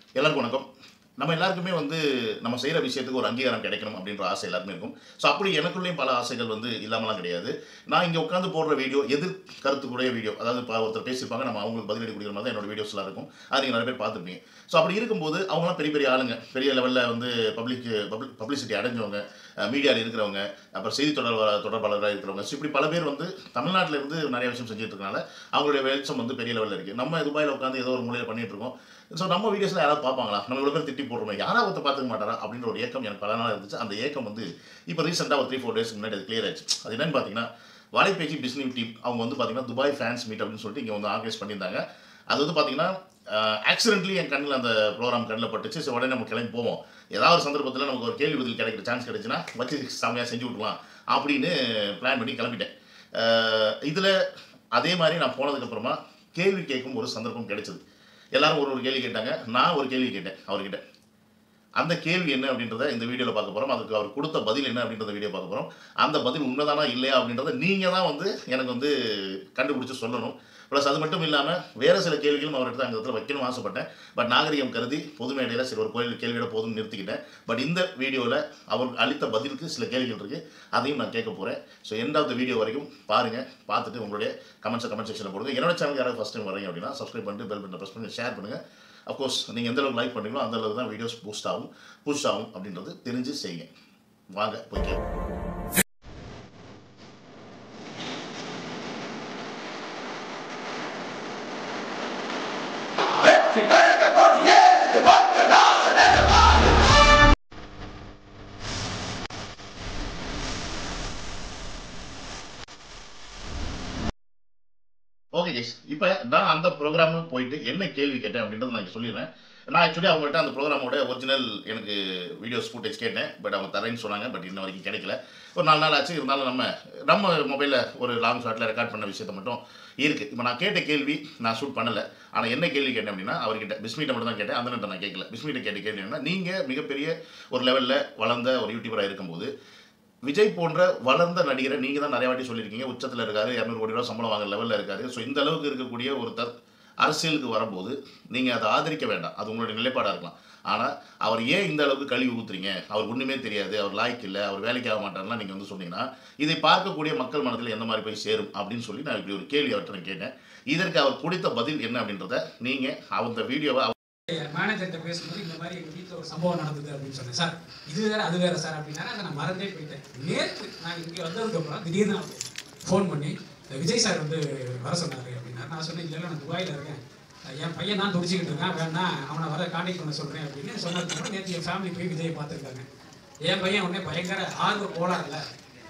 எல்லாருக்கும் வணக்கம். நம்ம எல்லாருக்குமே நம்ம செய்கிற விஷயத்துக்கு ஒரு அங்கீகாரம் கிடைக்கணும் அப்படின்ற ஆசை எல்லாருமே இருக்கும். ஸோ அப்படி எனக்குள்ளேயும் பல ஆசைகள் இல்லாமலாம் கிடையாது. நான் இங்கே உட்காந்து போடுற வீடியோ எதிர் கருத்துக்குடைய வீடியோ, அதாவது இப்போ ஒருத்தர் பேசியிருப்பாங்க, நம்ம அவங்களுக்கு பதிலடி கொடுக்குற மாதிரி தான் என்னோட வீடியோஸ்லாம் இருக்கும். அது நீங்கள் நிறைய பேர் பார்த்துருப்பீங்க. ஸோ அப்படி இருக்கும்போது அவங்களாம் பெரிய பெரிய ஆளுங்க, பெரிய லெவலில் பப்ளிசிட்டி அடைஞ்சவங்க, மீடியாவில் இருக்கிறவங்க, அப்புறம் செய்தி தொடர்பாளராக இருக்கிறவங்க. ஸோ இப்படி பல பேர் தமிழ்நாட்டில் இருந்து நிறைய விஷயம் செஞ்சுட்டு இருக்கனால அவங்களுடைய வெளிச்சம் பெரிய லெவலில் இருக்குது. நம்ம துபாயில் உட்காந்து ஏதோ ஒரு மூலையில் பண்ணிட்டு இருக்கோம். ஸோ நம்ம வீடியோஸில் யாராவது பார்ப்பாங்களா, நம்ம இவ்வளோ பேர் திட்டி போடுறோம், யாராவது ஒருத்தர் பார்த்துக்க மாட்டாரா அப்படின்ற ஒரு ஏக்கம் எனக்கு பல நாள் இருந்துச்சு. அந்த ஏக்கம் இப்போ ரீசெண்டாக ஒரு 3-4 டேஸ்க்கு முன்னாடி அது கிளியர் ஆயிடுச்சு. அது என்னன்னு பார்த்தீங்கன்னா, வாழைப்பேச்சி பிஸ்னி டீம் அவங்க பார்த்தீங்கன்னா துபாய் ஃபேன்ஸ் மீட் அப்படின்னு சொல்லிட்டு இங்கே ஆர்கனைஸ் பண்ணியிருந்தாங்க. அது பார்த்தீங்கன்னா ஆக்சிடென்ட்லி என் கண்ணில் அந்த ப்ரோக்ராம் கண்ணில் பட்டுச்சு. ஸோ உடனே நம்ம கிளம்பி போவோம், ஏதாவது ஒரு சந்தர்ப்பத்தில் நமக்கு ஒரு கேள்வி பதில் கிடைக்கிற சான்ஸ் கிடைச்சுன்னா வச்சு செம்மையாக செஞ்சு விட்டுலாம் அப்படின்னு பிளான் பண்ணி கிளம்பிட்டேன். இதில் அதே மாதிரி நான் போனதுக்கப்புறமா கேள்வி கேட்கும் ஒரு சந்தர்ப்பம் கிடைச்சது. எல்லாரும் ஒரு கேள்வி கேட்டாங்க, நான் ஒரு கேள்வி கேட்டேன் அவர்கிட்ட. அந்த கேள்வி என்ன அப்படின்றத இந்த வீடியோவில் பார்க்க போகிறோம். அதுக்கு அவர் கொடுத்த பதில் என்ன அப்படின்றத வீடியோ பார்க்க போகிறோம். அந்த பதில் உண்மைதானா இல்லையா அப்படின்றத நீங்கள் தான் எனக்கு கண்டுபிடிச்சி சொல்லணும். ப்ளஸ் அது மட்டும் இல்லாமல் வேறு சில கேள்விகளும் அவர்கிட்ட அந்த இடத்துல வைக்கணும்னு ஆசைப்பட்டேன். பட் நாகரிகம் கருதி பொது மேடையில் சரி ஒரு கேள்வியோட போதும்னு நிறுத்திக்கிட்டேன். பட் இந்த வீடியோவில் அவர் அளித்த பதிலுக்கு சில கேள்விகள் இருக்குது, அதையும் நான் கேட்க போகிறேன். So end of the video வரைக்கும் பாருங்கள். பார்த்துட்டு உங்களுடைய கமெண்ட் செக்ஷனில் போடுங்க. என்னோட சேனல் யாராவது ஃபஸ்ட் டைம் வரீங்க அப்படின்னா சப்ஸ்கிரைப் பண்ணிட்டு பெல் பட்டனை ப்ரெஸ் பண்ணி ஷேர் பண்ணுங்கள். அஃப்கோர்ஸ் நீங்கள் எந்த அளவுக்கு லைக் பண்ணுறீங்களோ அந்த அளவுக்கு தான் வீடியோஸ் பூஸ்ட் ஆகும் அப்படின்றது தெரிஞ்சு செய்யுங்க. வாங்க போய் கேட்போம். ஓகே கைஸ், இப்போ நான் அந்த ப்ரோக்ராமுக்கு போயிட்டு என்ன கேள்வி கேட்டேன் அப்படின்றத நான் சொல்லிடுறேன். நான் ஆக்சுவலி அவங்கள்ட்ட அந்த ப்ரோக்ராமோட ஒரிஜினல் எனக்கு வீடியோஸ் ஃபுட்டேஜ் கேட்டேன். பட் அவங்க தரேன்னு சொன்னாங்க. பட் இன்ன வரைக்கும் கிடைக்கல. ஒரு 4 நாள் ஆச்சு. இருந்தாலும் நம்ம மொபைலில் ஒரு லாங் ஷாட்டில் ரெக்கார்ட் பண்ண விஷயத்தை மட்டும் இருக்குது. இப்போ நான் கேட்ட கேள்வி நான் ஷூட் பண்ணலை. ஆனால் என்ன கேள்வி கேட்டேன் அப்படின்னா, அவர்கிட்ட பிஸ்மிட்ட மட்டும் தான் கேட்டேன். அந்த நேரத்தை நான் கேட்கல. பிஸ்மிட்ட கேட்ட கேள்வி என்னன்னா, நீங்கள் மிகப்பெரிய ஒரு லெவலில் வளர்ந்த ஒரு யூடியூபராக இருக்கும்போது விஜய் போன்ற வளர்ந்த நடிகரை நீங்கள் தான் நிறைய வாட்டி சொல்லியிருக்கீங்க, உச்சத்தில் இருக்காரு, 200 கோடி ரூபா சம்பளம் வாங்குற லெவலில் இருக்காரு. ஸோ இந்த அளவுக்கு இருக்கக்கூடிய ஒருத்தர் அரசியலுக்கு வரும்போது நீங்கள் அதை ஆதரிக்க வேண்டாம், அது உங்களுடைய நிலைப்பாடாக இருக்கலாம். ஆனால் அவர் ஏன் இந்த அளவுக்கு கழுவி ஊற்றுறீங்க, அவர் ஒன்றுமே தெரியாது, அவர் லாய்க்கு இல்லை, அவர் வேலைக்கு ஆக மாட்டார்லாம் நீங்கள் சொன்னீங்கன்னா இதை பார்க்கக்கூடிய மக்கள் மனதில் எந்த மாதிரி போய் சேரும் அப்படின்னு சொல்லி நான் இப்படி ஒரு கேள்வி அவர்கிட்ட நான் கேட்டேன். இதற்கு அவர் கொடுத்த பதில் என்ன அப்படின்றத நீங்கள் அந்த வீடியோவை மேனேஜர்கிட்ட பேசும்போது இந்த மாதிரி எங்கள் வீட்டில் ஒரு சம்பவம் நடந்தது அப்படின்னு சொன்னேன். சார் இது வேறு அது வேறு சார் அப்படின்னா அதை நான் மறந்தே போயிட்டேன். நேற்று நான் இங்கே வந்ததுக்கப்புறம் திடீர்னு ஃபோன் பண்ணி விஜய் சார் வர சொன்னார் அப்படின்னா நான் சொன்னேன், இல்லை நான் துபாயில் இருக்கேன், என் பையன் தான் துடிச்சிக்கிட்டு இருக்கான், வேணா அவனை வர கான்டாக்ட் பண்ண சொல்கிறேன் அப்படின்னு சொன்னதுக்கப்புறம் நேற்று என் ஃபேமிலி போய் விஜயை பார்த்துருக்காங்க. என் பையன் உடனே பயங்கர ஆர்வம் போலாரில்ல,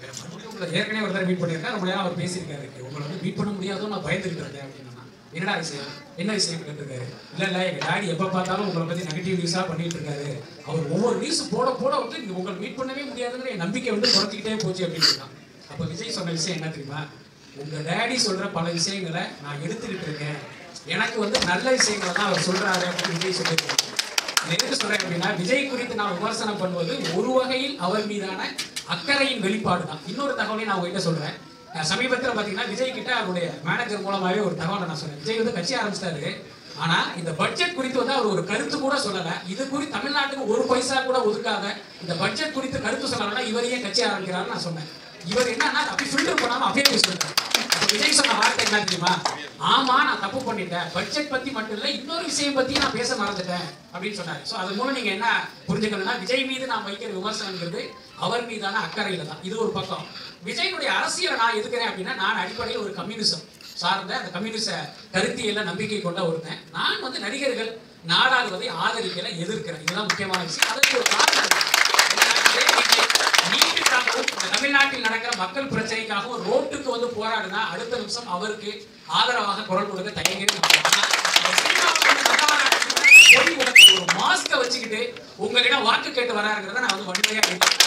ஏற்கனவே ஒரு தடவை மீட் பண்ணியிருக்கேன், ரொம்ப நேரம் அவர் பேசியிருக்காரு, உங்களை மீட் பண்ண முடியாதோ நான் பயந்துக்கிட்டு இருக்கேன் அப்படின்னா. என்னடா விஷயம், என்ன விஷயம் கேட்டிருக்காரு. இல்லை எங்கள் டாடி எப்போ பார்த்தாலும் உங்களை பற்றி நெகட்டிவ் நியூஸாக பண்ணிட்டு இருக்காரு, அவர் ஒவ்வொரு நியூஸ் போட உங்களை மீட் பண்ணவே முடியாதுங்கிற என் நம்பிக்கை குறைச்சிக்கிட்டே போச்சு அப்படின்னு இருக்கான். அப்போ விஜய் சொன்ன விஷயம் என்ன தெரியுமா, உங்கள் டாடி சொல்கிற பல விஷயங்களை நான் எடுத்துக்கிட்டு இருக்கேன், எனக்கு நல்ல விஷயங்களை தான் அவர் சொல்கிறாரு அப்படின்னு விஜய் சொல்லியிருக்காரு. எதுக்கு சொல்கிறேன் அப்படின்னா, விஜய் குறித்து நான் விமர்சனம் பண்ணுவது ஒரு வகையில் அவர் மீதான அக்கறையின் வெளிப்பாடு தான். இன்னொரு தகவலையும் நான் உங்ககிட்ட சொல்கிறேன். சமீபத்தில் பார்த்தீங்கன்னா விஜய் கிட்ட அவருடைய மேனேஜர் மூலமாகவே ஒரு தகவலை நான் சொன்னேன். விஜய் கட்சி ஆரம்பிச்சிட்டாரு, ஆனால் இந்த பட்ஜெட் குறித்து அவர் ஒரு கருத்து கூட சொல்லலை. இது குறித்து தமிழ்நாட்டுக்கு ஒரு பைசா கூட ஒதுக்காத இந்த பட்ஜெட் குறித்து கருத்து சொல்லலைன்னா இவரையே கட்சி ஆரம்பிக்கிறாருன்னு நான் சொன்னேன். இவர் என்னன்னா அப்படி ஃபில்டர் பண்ணாமல் அப்படியே பேசுறாரு. விஜய் சொன்ன வார்த்தை என்ன தெரியுமா, ஆமா நான் தப்பு பண்ணிட்டேன், பட்ஜெட் பத்தி மட்டும் இல்லை இன்னொரு விஷயம் பத்தி நான் பேச மறந்துட்டேன் அப்படின்னு சொன்னாரு. ஸோ அது மூலம் நீங்க என்ன புரிஞ்சுக்கணும்னா, விஜய் மீது நான் வைக்கிற விமர்சனங்கிறது அவர் மீதான அக்கறையில தான். இது ஒரு பக்கம். விஜயனுடைய அரசியலை நான் எதுக்கிறேன் அப்படின்னா, நான் அடிப்படையில் ஒரு கம்யூனிசம் சார்ந்த அந்த கம்யூனிச கருத்தியல்ல நம்பிக்கை கொண்ட ஒருத்தன். நான் நடிகர்கள் நாடாளுவதை ஆதரிக்கல, எதிர்க்கிறேன். இதுதான் முக்கியமான விஷயம். அதற்கு ஒரு காரணம், நீட்டுக்காகவும் தமிழ்நாட்டில் நடக்கிற மக்கள் பிரச்சனைக்காகவும் ரோட்டுக்கு போராடுனா அடுத்த நிமிஷம் அவருக்கு ஆதரவாக குரல் கொடுக்க தயங்கவே ஒரு மாஸ்க வச்சுக்கிட்டு உங்களிடம் வாக்கு கேட்டு வராருங்கிறத நான் வன்மையா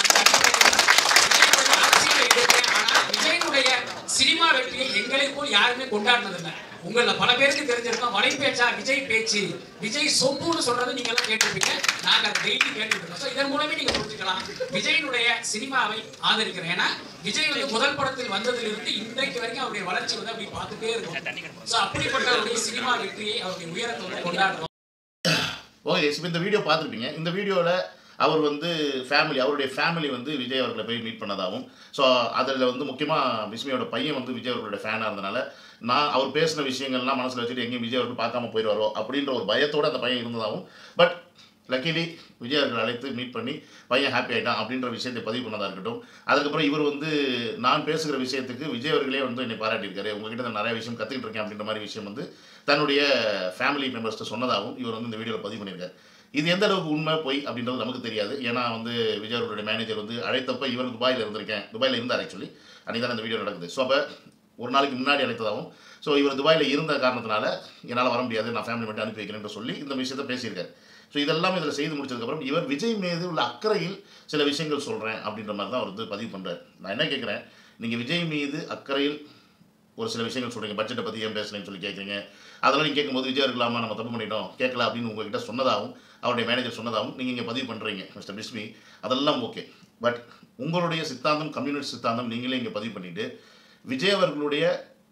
விஜயனுடைய சினிமா வெற்றியை எங்களை போல் யாருமே கொண்டாடினதில்லை. உங்கள பல பேருக்கு தெரிஞ்சிருக்கோம், வலைப்பேச்சா விஜய் பேச்சு, விஜய் சொம்புன்னு சொல்றது நீங்க எல்லாம் கேட்டிருப்பீங்க, நாங்க அதை டெய்லி கேட்டுட்டு இருக்கோம். இதன் மூலமே நீங்க புரிஞ்சுக்கலாம் விஜயனுடைய சினிமாவை ஆதரிக்கிறேன். ஏன்னா விஜய் முதல் படத்தில் வந்ததிலிருந்து இன்றைக்கு வரைக்கும் அவருடைய வளர்ச்சி அப்படி பார்த்துட்டே இருக்கும். அப்படிப்பட்ட அவருடைய சினிமா வெற்றியை அவருடைய உயரத்தோடு கொண்டாடுறோம். ஓகே, இப்போ இந்த வீடியோ பார்த்துருப்பீங்க. இந்த வீடியோவில் அவர் வந்து அவருடைய ஃபேமிலி வந்து விஜய் அவர்களை போய் மீட் பண்ணதாகவும், ஸோ அதில் வந்து முக்கியமாக பிஸ்மியோட பையன் வந்து விஜய் அவர்களுடைய ஃபேனாக இருந்தனால அவர் பேசின விஷயங்கள்லாம் மனசில் வச்சுட்டு எங்கேயும் விஜய் அவர்கள் பார்க்காம போயிடுவாரோ அப்படின்ற ஒரு பயத்தோடு அந்த பையன் இருந்ததாகவும், பட் லக்கிலி விஜய் அவர்கள் அழைத்து மீட் பண்ணி பையன் ஹாப்பி ஆகிட்டான் அப்படின்ற விஷயத்தை பதிவு பண்ணதாக இருக்கட்டும். அதுக்கப்புறம் இவர் வந்து நான் பேசுகிற விஷயத்துக்கு விஜய் அவர்களே வந்து என்னை பாராட்டியிருக்காரு, உங்ககிட்ட நான் நிறைய விஷயம் கற்றுக்கிட்டு இருக்கேன் அப்படின்ற மாதிரி விஷயம் வந்து தன்னுடைய ஃபேமிலி மெம்பர்ஸ்ட்டு சொன்னதாகவும் இவர் வந்து இந்த வீடியோவில் பதிவு பண்ணியிருக்காரு. இது எந்த அளவுக்கு உண்மை போய் அப்படின்றது நமக்கு தெரியாது. ஏன்னா வந்து விஜய் அவர்களுடைய மேனேஜர் வந்து அழைத்தப்போ இவர் துபாயில் இருந்தார் ஆக்சுவலி. அன்றைக்கி தான் இந்த வீடியோ நடக்குது. ஸோ அப்போ ஒரு நாளைக்கு முன்னாடி அழைத்ததாகவும், ஸோ இவர் துபாயில் இருந்த காரணத்தினால என்னால் வர முடியாது, நான் ஃபேமிலி மட்டும் அனுப்பி வைக்கிறேன்னு சொல்லி இந்த விஷயத்தை பேசியிருக்காரு. ஸோ இதெல்லாம் இதில் செய்து முடிச்சதுக்கப்புறம் இவர் விஜய் மீது உள்ள அக்கறையில் சில விஷயங்கள் சொல்கிறேன் அப்படின்ற மாதிரி தான் அவர் வந்து பதிவு பண்ணுறாரு. நான் என்ன கேட்குறேன், நீங்கள் விஜய் மீது அக்கறையில் ஒரு சில விஷயங்கள் சொல்கிறீங்க, பட்ஜெட்டை பற்றி ஏன் பேசுகிறேன்னு சொல்லி கேட்குறீங்க. அதெல்லாம் நீங்கள் கேட்கும்போது விஜய் இருக்கலாமா, நம்ம தப்பு பண்ணிட்டோம், கேட்கல அப்படின்னு உங்ககிட்ட சொன்னதாகவும் அவருடைய மேனேஜர் சொன்னதாகவும் நீங்கள் இங்கே பதிவு பண்ணுறீங்க மிஸ்டர் பிஸ்மி. அதெல்லாம் ஓகே. பட் உங்களுடைய சித்தாந்தம், கம்யூனிஸ்ட் சித்தாந்தம் நீங்களே இங்கே பதிவு பண்ணிவிட்டு விஜய் அவர்களுடைய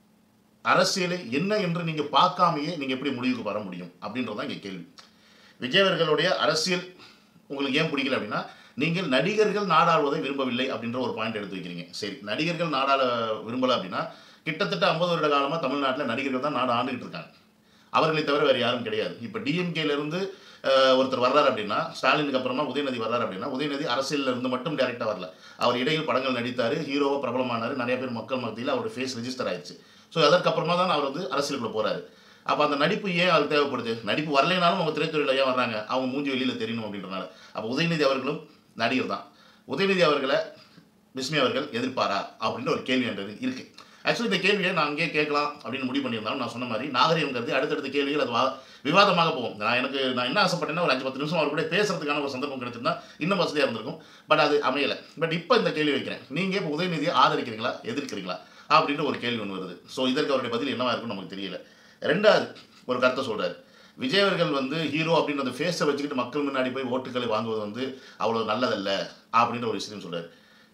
அரசியலை என்ன என்று நீங்கள் பார்க்காமையே நீங்கள் எப்படி முடிவுக்கு வர முடியும் அப்படின்றதான் இங்கே கேள்வி. விஜய் அவர்களுடைய அரசியல் உங்களுக்கு ஏன் பிடிக்கல அப்படின்னா, நீங்கள் நடிகர்கள் நாடாளுவதை விரும்பவில்லை அப்படின்ற ஒரு பாயிண்ட் எடுத்து வைக்கிறீங்க. சரி, நடிகர்கள் நாடாள விரும்பலை அப்படின்னா கிட்டத்தட்ட 50 வருட காலமாக தமிழ்நாட்டில் நடிகர்கள் தான் நாடு ஆண்டுகிட்டு இருக்காங்க. அவர்களை தவிர வேறு யாரும் கிடையாது. இப்போ டிஎம்கேலேருந்து ஒருத்தர் வர்றாரு அப்படின்னா, ஸ்டாலினுக்கு அப்புறமா உதயநிதி வர்றாரு அப்படின்னா, உதயநிதி அரசியலில் இருந்து மட்டும் டேரெக்டாக வரல. அவர் இடையில் படங்கள் நடித்தார், ஹீரோவாக பிரபலமானார், நிறைய பேர் மக்கள் மத்தியில் அவருடைய ஃபேஸ் ரெஜிஸ்டர் ஆயிடுச்சு. ஸோ அதற்கப்புறமா தான் அவர் வந்து அரசியலுக்குள்ளே போகிறாரு. அப்போ அந்த நடிப்பு ஏன் அவருக்கு தேவைப்படுது? நடிப்பு வரலைனாலும் அவங்க திரைத்துறையில் ஏன் வர்றாங்க? அவங்க மூஞ்சி வெளியில் தெரியணும் அப்படின்றனால. அப்போ உதயநிதி அவர்களும் நடிகர் தான். உதயநிதி அவர்களை பிஸ்மி அவர்கள் எதிர்ப்பாரா அப்படின்ற ஒரு கேள்வி என்றது இருக்குது. ஆக்சுவலி இந்த கேள்வியை நான் அங்கேயே கேட்கலாம் அப்படின்னு முடிவு பண்ணியிருந்தாலும், நான் சொன்ன மாதிரி நாகரிகம் கருதி அடுத்தடுத்த கேள்விகள் அது விவாதமாக போகும். நான் என்ன ஆசைப்பட்டேன்னா ஒரு 5-10 நிமிஷம் அவர் கூட பேசுறதுக்கான ஒரு சந்தர்ப்பம் கிடைச்சிருந்தா இன்னும் வசதியாக இருந்திருக்கும். பட் அது அமையலை. பட் இப்போ இந்த கேள்வி வைக்கிறேன், நீங்கள் இப்போ உதயநிதியை ஆதரிக்கிறீங்களா, எதிர்க்கிறீங்களா அப்படின்ற ஒரு கேள்வி ஒன்று வருது. ஸோ இதற்கு அவருடைய பதில் என்னவா இருக்குன்னு நமக்கு தெரியல. ரெண்டாவது ஒரு கருத்தை சொல்கிறார், விஜய் அவர்கள் வந்து ஹீரோ அப்படின்ற அந்த ஃபேஸை வச்சுக்கிட்டு மக்கள் முன்னாடி போய் ஓட்டுக்களை வாங்குவது வந்து அவ்வளோ நல்லதல்ல அப்படின்ற ஒரு விஷயம் சொல்கிறார்.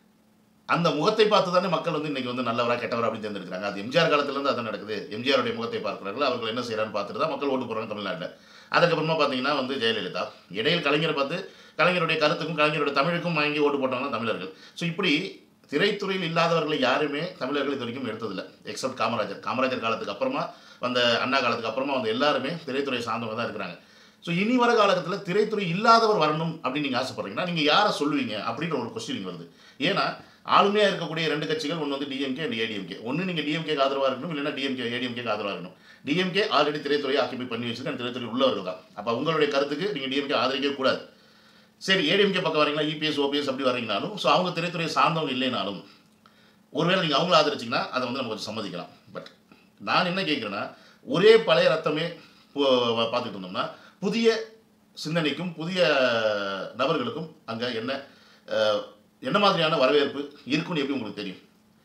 அந்த முகத்தை பார்த்து தானே மக்கள் வந்து இன்றைக்கி வந்து நல்லவரா கெட்டவரா அப்படின்னு தேர்ந்தெடுக்கிறாங்க. அது எம்ஜிஆர் காலத்துலேருந்து அதான் நடக்குது. எம்ஜிஆருடைய முகத்தை பார்க்குறார்கள், அவர்கள் என்ன செய்கிறான்னு பார்த்துட்டு தான் மக்கள் ஓட்டு போகிறாங்க தமிழ்நாட்டில். அதுக்கப்புறமா பார்த்தீங்கன்னா வந்து ஜெயலலிதா, இடையில் கலைஞரை பார்த்து கலைஞருடைய கருத்துக்கும் கலைஞருடைய தமிழுக்கும் வாங்கி ஓட்டு போட்டவங்க தமிழர்கள். ஸோ இப்படி திரைத்துறையில் இல்லாதவர்களை யாருமே தமிழர்கள் இது வரைக்கும் எடுத்ததில்லை, எக்ஸப்ட் காமராஜர் காலத்துக்கு அப்புறமா வந்த அண்ணா காலத்துக்கு அப்புறமா வந்து எல்லாருமே திரைத்துறை சார்ந்தவங்க தான் இருக்கிறாங்க. ஸோ இனி வர காலகட்டத்தில் திரைத்துறை இல்லாதவர் வரணும் அப்படின்னு நீங்கள் ஆசைப்படுறீங்கன்னா நீங்கள் யாரை சொல்லுவீங்க அப்படின்ற ஒரு கொஸ்டின் வருது. ஏன்னா ஆளுமையாக இருக்கக்கூடிய 2 கட்சிகள், ஒன்று வந்து டிஎம்கே அண்ட் ஏடிஎம்கே. ஒன்று நீங்கள் டிஎம்கேக்கு ஆதரவாக இருக்கணும், இல்லைன்னா ஏடிஎம்கேக்கு ஆதரவாக இருக்கணும். டிஎம்கே ஆல்ரெடி திரைத்துறையை ஆக்கிபை பண்ணி வச்சுருக்கு, அந்த திரைத்துறை உள்ளவர்கள் தான். அப்போ உங்களுடைய கருத்துக்கு நீங்கள் டிஎம்கே ஆதரிக்கவே கூடாது. சரி, ஏடிஎம்கே பக்கம் வரீங்களா, இபிஎஸ் ஓபிஎஸ் அப்படி வரீங்கனாலும், ஸோ அவங்க திரைத்துறையை சார்ந்தவங்க இல்லைனாலும் ஒருவேளை நீங்கள் அவங்கள ஆதரிச்சிங்கன்னா அதை வந்து நம்ம கொஞ்சம் சம்மதிக்கலாம். பட் நான் என்ன கேட்குறேன்னா, ஒரே பழைய ரத்தமே பார்த்துட்டு இருந்தோம்னா புதிய சிந்தனைக்கும் புதிய நபர்களுக்கும் அங்கே என்ன மாதிரியான வரவேற்பு இருக்குன்னு எப்படி உங்களுக்கு தெரியும்?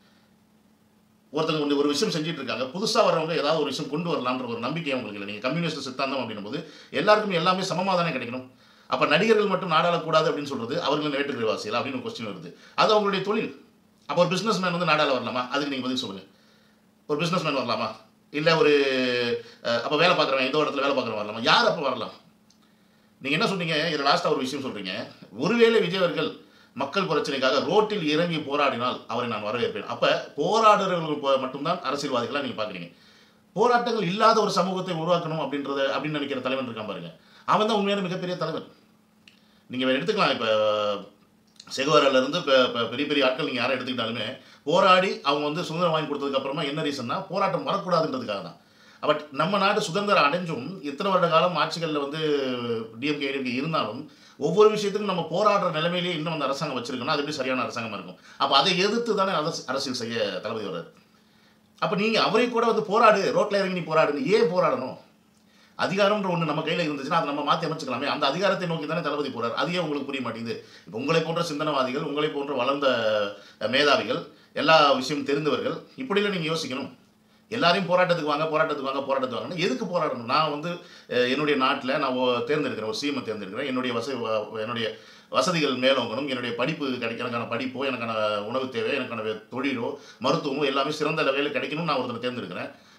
ஒருத்தங்க ஒரு விஷயம் செஞ்சுட்டு இருக்காங்க, புதுசாக வரவங்க ஏதாவது ஒரு விஷயம் கொண்டு வரலான்ற ஒரு நம்பிக்கை உங்களுக்கு இல்லை. நீங்கள் கம்யூனிஸ்ட் சித்தாந்தம் அப்படின்னும் போது எல்லாருக்குமே எல்லாமே சமமாக தானே கிடைக்கணும். அப்போ நடிகர்கள் மட்டும் நாடாளக்கூடாது அப்படின்னு சொல்கிறது அவர்கள் வேற்றுக்கிறைவாசியல் அப்படின்னு ஒரு கொஸ்டின் வருது. அது அவங்களுடைய தொழில். அப்போ ஒரு பிஸ்னஸ் மேன் வந்து நாடாள வரலாமா? அதுக்கு நீங்கள் பதில் சொல்லுங்கள். ஒரு பிஸ்னஸ் மேன் வரலாமா? இல்லை ஒரு அப்போ வேலை பார்க்குறவன் ஏதோ இடத்துல வேலை பார்க்குறவன் வரலாமா? யார் அப்போ வரலாம்? நீங்கள் என்ன சொன்னீங்க, இதில் லாஸ்ட்டாக ஒரு விஷயம் சொல்கிறீங்க, ஒருவேளை விஜய் அவர்கள் மக்கள் பிரச்சனைக்காக ரோட்டில் இறங்கி போராடினால் அவரை நான் வரவேற்பேன். அப்போ போராடுறவர்கள் மட்டும்தான் அரசியல்வாதிகளாக நீங்கள் பார்க்குறீங்க. போராட்டங்கள் இல்லாத ஒரு சமூகத்தை உருவாக்கணும் அப்படின்னு நினைக்கிற தலைவன் இருக்கான் பாருங்க, அவன் தான் உண்மையான மிகப்பெரிய தலைவன். நீங்கள் எடுத்துக்கலாம், இப்போ செகுவாராலேருந்து இப்போ பெரிய பெரிய ஆட்கள் நீங்கள் யாரை எடுத்துக்கிட்டாலுமே போராடி அவங்க வந்து சுதந்திரம் வாங்கி கொடுத்ததுக்கப்புறமா என்ன ரீசன்னா போராட்டம் வரக்கூடாதுன்றதுக்காக தான். பட் நம்ம நாடு சுதந்திரம் அடைஞ்சும் இத்தனை வருட காலம் ஆட்சிகளில் வந்து டிஎம்கே ஏடிஎம்கே இருந்தாலும் ஒவ்வொரு விஷயத்துக்கும் நம்ம போராடுற நிலைமையிலேயே இன்னும் அந்த அரசாங்கம் வச்சிருக்கோம்னா அது எப்படி சரியான அரசாங்கமாக இருக்கும்? அப்போ அதை எதிர்த்து தானே அரசியல் செய்ய தளபதி வர்றாரு. அப்போ நீங்கள் அவரை கூட வந்து போராடு, ரோட்டில் இறங்கி நீ போராடுன்னு ஏன் போராடணும்? அதிகாரம்ன்ற ஒன்று நம்ம கையில் இருந்துச்சுன்னா அதை நம்ம மாற்றி அமைச்சுக்கலாமே. அந்த அதிகாரத்தை நோக்கி தானே தளபதி போகிறார். அதையே உங்களுக்கு புரிய மாட்டேங்குது. இப்போ உங்களை போன்ற சிந்தனவாதிகள், உங்களை போன்ற வளர்ந்த மேதாவிகள், எல்லா விஷயமும் தெரிந்தவர்கள் இப்படிலாம் நீங்கள் யோசிக்கணும். எல்லாரையும் போராட்டத்துக்கு வாங்க எதுக்கு போராடணும்? நான் வந்து என்னுடைய நாட்டில் நான் தேர்ந்தெடுக்கிறேன், ஒரு சிஎம்ஐ தேர்ந்தெடுக்கிறேன், என்னுடைய வசதிகள் மேலோங்கணும், என்னுடைய படிப்பு எனக்கான படிப்போ, எனக்கான உணவு தேவை, எனக்கான தொழிலோ, மருத்துவமோ எல்லாமே சிறந்த லெவலில் கிடைக்கணும்னு நான் ஒருத்தர் தேர்ந்தெடுக்கிறேன்.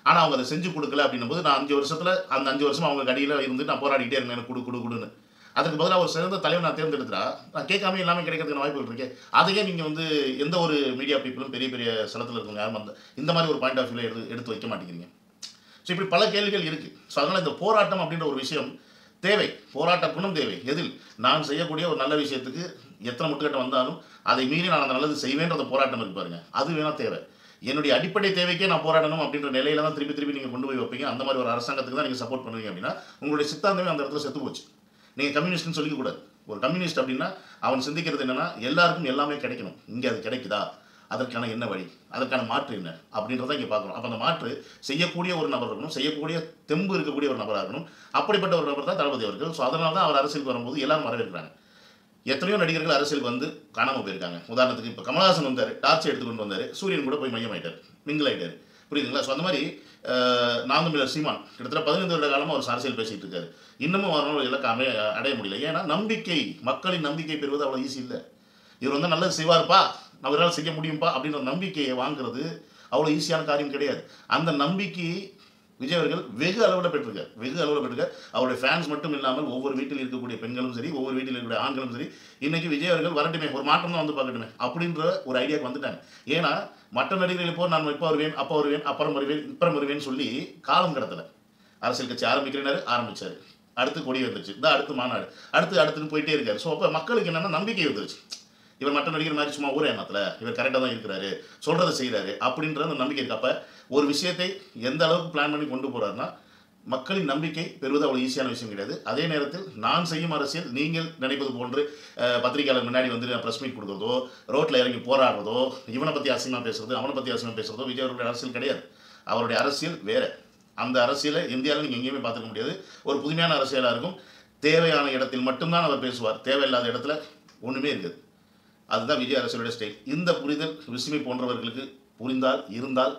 ஆனால் அவங்க அதை செஞ்சு கொடுக்கல அப்படின்னும் போது நான் 5 வருஷத்தில் அந்த 5 வருஷம் அவங்க கடியில் இருந்து நான் போராடிட்டே இருந்தேன், எனக்கு கொடுன்னு. அதுக்கு பதிலாக ஒரு சிறந்த தலைவர் நான் தேர்ந்தெடுத்தா நான் கேட்காம எல்லாமே கிடைக்கிறதுக்கான வாய்ப்புகள் இருக்கு. அதையே நீங்கள் வந்து எந்த ஒரு மீடியா பீப்புளும் பெரிய பெரிய ஸ்தலத்தில் இருக்கவங்க யாரும் வந்து இந்த மாதிரி ஒரு பாயிண்ட் ஆஃப் வியூவில் எடுத்து வைக்க மாட்டேங்கிறீங்க. ஸோ இப்படி பல கேள்விகள் இருக்குது. ஸோ அதனால் இந்த போராட்டம் அப்படின்ற ஒரு விஷயம் தேவை, போராட்ட குணம் தேவை. எதில் நான் செய்யக்கூடிய ஒரு நல்ல விஷயத்துக்கு எத்தனை முட்டுக்கட்டை வந்தாலும் அதை மீறி நான் அந்த நல்லது செய்வேன்ற போராட்டம் இருக்கு பாருங்க, அது வேணால் தேவை. என்னுடைய அடிப்படை தேவைக்கே நான் போராடணும் அப்படின்ற நிலையில தான் திருப்பி நீங்கள் கொண்டு போய் வைப்பீங்க. அந்த மாதிரி ஒரு அரசாங்கத்துக்கு தான் நீங்கள் சப்போர்ட் பண்ணுவீங்க அப்படின்னா உங்களுடைய சித்தாந்தமே அந்த இடத்துல செத்து போச்சு. நீங்கள் கம்யூனிஸ்ட்னு சொல்லிக்கூடாது. ஒரு கம்யூனிஸ்ட் அப்படின்னா அவன் சிந்திக்கிறது என்னன்னா எல்லாருக்கும் எல்லாமே கிடைக்கணும். இங்கே அது கிடைக்குதா, அதற்கான என்ன வழி, அதற்கான மாற்று என்ன அப்படின்றத இங்கே பார்க்கணும். அப்போ அந்த மாற்று செய்யக்கூடிய ஒரு நபர் இருக்கணும், செய்யக்கூடிய தெம்பு இருக்கக்கூடிய ஒரு நபராக இருக்கணும். அப்படிப்பட்ட ஒரு நபர் தான் தளபதி அவர்கள். ஸோ அதனால தான் அவர் அரசியலுக்கு வரும்போது எல்லாரும் வரவேற்கிறாங்க. எத்தனையோ நடிகர்கள் அரசியலுக்கு வந்து காணாமல் போயிருக்காங்க. உதாரணத்துக்கு இப்போ கமலஹாசன் வந்தார், டார்ச் எடுத்துக்கொண்டு வந்தார், சூரியன் கூட போய் மையமாயிட்டார், மிங்கிள் ஆகிட்டார். புரியுதுங்களா? ஸோ அந்த மாதிரி நாந்தமிழர் சீமான் கிட்டத்தட்ட 15 வருட காலமாக அவர் அரசியல் பேசிகிட்டு இருக்காரு. இன்னமும் அவரால் இலக்கு அடைய முடியல. ஏன்னா நம்பிக்கை, மக்களின் நம்பிக்கை பெறுவது அவ்வளோ ஈஸி இல்லை. இவர் வந்து நல்லது செய்வார்ப்பா, அவரால் செய்ய முடியும்பா அப்படின்ற நம்பிக்கையை வாங்குறது அவ்வளோ ஈஸியான காரியம் கிடையாது. அந்த நம்பிக்கையை விஜய் அவர்கள் வெகு அளவில் பெற்றிருக்கார். அவருடைய ஃபேன்ஸ் மட்டும் இல்லாமல் ஒவ்வொரு வீட்டில் இருக்கக்கூடிய பெண்களும் சரி, ஒவ்வொரு வீட்டில் இருக்கக்கூடிய ஆண்களும் சரி, இன்னைக்கு விஜய் அவர்கள் வரட்டுமே, ஒரு மாற்றம் தான் வந்து பார்க்கட்டுமே அப்படின்ற ஒரு ஐடியாவுக்கு வந்துட்டாங்க. ஏன்னா மற்ற நடிகர்கள் போல் நான் இப்போ வருவேன், அப்போ வருவேன், அப்புறம் வருவேன்னு சொல்லி காலம் கடத்தலை. அரசியல் கட்சி ஆரம்பிச்சாரு, அடுத்து கொடி வந்துருச்சு, இந்த அடுத்து மாநாடு, அடுத்துன்னு போயிட்டே இருக்காரு. ஸோ அப்போ மக்களுக்கு என்னென்னா நம்பிக்கை வந்துருச்சு. இவர் மற்ற நடிகர் மாதிரி சும்மா ஊரே எண்ணத்தில் இவர் கரெக்டாக தான் இருக்கிறாரு, சொல்கிறத செய்கிறாரு அப்படின்ற அந்த நம்பிக்கை இருக்கு. அப்போ ஒரு விஷயத்தை எந்த அளவுக்கு பிளான் பண்ணி கொண்டு போகிறாருன்னா மக்களின் நம்பிக்கை பெறுவது அவ்வளோ ஈஸியான விஷயம் கிடையாது. அதே நேரத்தில் நான் செய்யும் அரசியல் நீங்கள் நினைப்பது போன்று பத்திரிகையாளர் முன்னாடி வந்து ப்ரெஸ் மீட் கொடுக்குறதோ, ரோட்டில் இறங்கி போராடுறதோ, இவனை பற்றி அசிங்கமாக பேசுகிறதோ, அவனை பற்றி அசிங்கமாக பேசுகிறதோ விஜய் அவருடைய அரசியல் கிடையாது. அவருடைய அரசியல் வேறு. அந்த அரசியலை இந்தியாவில் நீங்கள் எங்கேயுமே பார்த்துக்க முடியாது. ஒரு புதுமையான அரசியலாக இருக்கும். தேவையான இடத்தில் மட்டும்தான் அவர் பேசுவார், தேவையில்லாத இடத்துல ஒன்றுமே இருக்குது. அதுதான் விஜய் அரசியலுடைய ஸ்டைல். இந்த புரிதல் விஸ்மி போன்றவர்களுக்கு இருந்தால்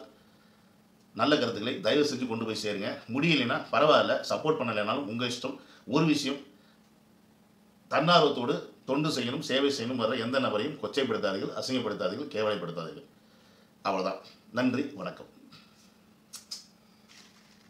நல்ல கருத்துக்களை தயவு செஞ்சு கொண்டு போய் சேருங்க. முடியலைன்னா பரவாயில்ல, சப்போர்ட் பண்ணலைனாலும் உங்கள் இஷ்டம். ஒரு விஷயம், தன்னார்வத்தோடு தொண்டு செய்யணும், சேவை செய்யணும் வர எந்த நபரையும் கொச்சைப்படுத்தாதீர்கள், அசிங்கப்படுத்தாதீர்கள், கேவலைப்படுத்தாதீர்கள். அவ்வளோதான். நன்றி, வணக்கம்.